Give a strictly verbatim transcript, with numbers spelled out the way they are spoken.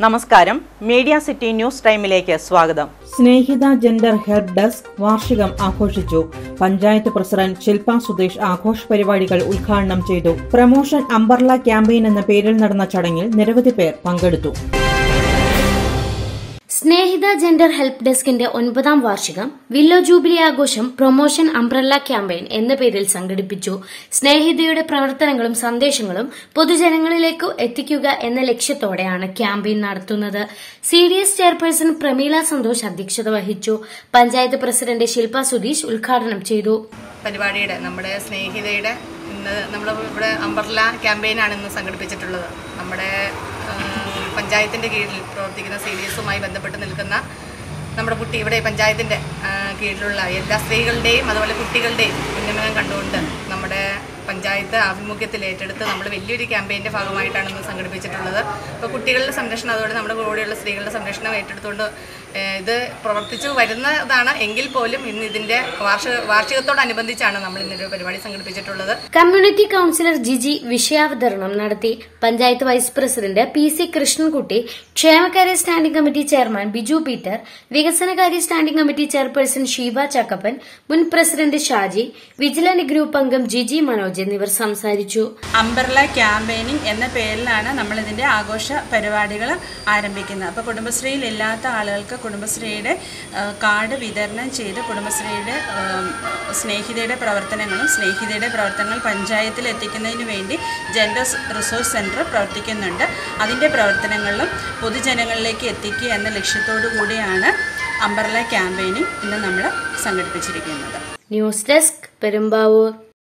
നമസ്കാരം, media city news ടൈമിലേക്ക് സ്വാഗതം. സ്നേഹിത ജെൻഡർ ഹെൽപ്പ് ഡെസ്ക് വാർഷികം ആഘോഷിച്ചു. പഞ്ചായത്ത് പ്രസിഡന്റ് ശില്പ സുദേശ് ആഘോഷ പരിപാടികൾ ഉദ്ഘാടനം ചെയ്തു. പ്രമോഷൻ അംബർല ക്യാമ്പയിൻ എന്ന പേരിൽ നടന്ന ചടങ്ങിൽ നിരവധി പേർ പങ്കെടുത്തു. സ്നേഹിത ജെൻഡർ ഹെൽപ്പ് ഡെസ്കിന്റെ ഒൻപതാം വാർഷികം വില്ലോ ജൂബിലി ആഘോഷം പ്രൊമോഷൻ അംബ്രല്ല ക്യാമ്പയിൻ എന്ന പേരിൽ സംഘടിപ്പിച്ചു. സ്നേഹിതയുടെ പ്രവർത്തനങ്ങളും സന്ദേശങ്ങളും പൊതുജനങ്ങളിലേക്ക് എത്തിക്കുക എന്ന ലക്ഷ്യത്തോടെയാണ് ക്യാമ്പയിൻ നടത്തുന്നത്. C D S chairperson Prameela Santhosh അധ്യക്ഷത വഹിച്ചു. പഞ്ചായത്ത് പ്രസിഡന്റ് ശില്പ സുധീഷ് ഉദ്ഘാടനം ചെയ്തു. പരിപാടിയുടെ നമ്മുടെ സ്നേഹിതയുടെ ഇന്ന് നമ്മൾ ഇവിടെ അംബ്രല്ല ക്യാമ്പയിനാണ് ഇന്ന് സംഘടിപ്പിച്ചിട്ടുള്ളത്. നമ്മുടെ പഞ്ചായത്തിൻ്റെ കീഴിൽ പ്രവർത്തിക്കുന്ന സി ഡി എസുമായി ബന്ധപ്പെട്ട് നിൽക്കുന്ന നമ്മുടെ കുട്ടി ഇവിടെ പഞ്ചായത്തിൻ്റെ കീഴിലുള്ള എല്ലാ സ്ത്രീകളുടെയും അതുപോലെ കുട്ടികളുടെയും ഉന്നമനം കണ്ടുകൊണ്ട് നമ്മുടെ പഞ്ചായത്ത് ആഭിമുഖ്യത്തിൽ ഏറ്റെടുത്ത് നമ്മൾ വലിയൊരു ക്യാമ്പയിൻ്റെ ഭാഗമായിട്ടാണ് ഇന്ന് സംഘടിപ്പിച്ചിട്ടുള്ളത്. അപ്പോൾ കുട്ടികളുടെ സംരക്ഷണം അതുപോലെ നമ്മുടെ കൂടെയുള്ള സ്ത്രീകളുടെ സംരക്ഷണം ഏറ്റെടുത്തുകൊണ്ട് ഇത് പ്രവർത്തിച്ചു വരുന്നതാണ്. എങ്കിൽ പോലും ഇന്ന് ഇതിന്റെ വാർഷിക വാർഷികത്തോടനുബന്ധിച്ചാണ് നമ്മൾ ഇന്നൊരു പരിപാടി സംഘടിപ്പിച്ചിട്ടുള്ളത്. കമ്മ്യൂണിറ്റി കൌൺസിലർ ജിജി വിഷയാവതരണം നടത്തി. Panchayat vice president P C Krishnankutty, ക്ഷേമകാര്യ standing committee chairman Biju Peter, വികസനകാര്യ standing committee chairperson Sheeba Chakkappan, മുൻ പ്രസിഡന്റ് ഷാജി, വിജിലന്റ് ഗ്രൂപ്പ് അംഗം ജിജി മനോജ് എന്നിവർ സംസാരിച്ചു. അംബ്രല്ല ക്യാമ്പയിനിങ് എന്ന പേരിലാണ് നമ്മൾ ഇതിന്റെ ആഘോഷ പരിപാടികൾ ആരംഭിക്കുന്നത്. അപ്പോൾ കുടുംബശ്രീയിൽ ഇല്ലാത്ത ആളുകൾക്ക് കുടുംബശ്രീയുടെ കാർഡ് വിതരണം ചെയ്ത് കുടുംബശ്രീയുടെ സ്നേഹിതയുടെ പ്രവർത്തനങ്ങളും സ്നേഹിതയുടെ പ്രവർത്തനങ്ങൾ പഞ്ചായത്തിൽ എത്തിക്കുന്നതിന് വേണ്ടി ജെൻഡർ റിസോഴ്സ് സെൻറ്റർ പ്രവർത്തിക്കുന്നുണ്ട്. അതിൻ്റെ പ്രവർത്തനങ്ങളിലും പൊതുജനങ്ങളിലേക്ക് എത്തിക്കുക എന്ന ലക്ഷ്യത്തോടു കൂടിയാണ് അംബ്രല്ല ക്യാമ്പയിനിങ് ഇന്ന് നമ്മൾ സംഘടിപ്പിച്ചിരിക്കുന്നത്. News desk, Perumbavoor.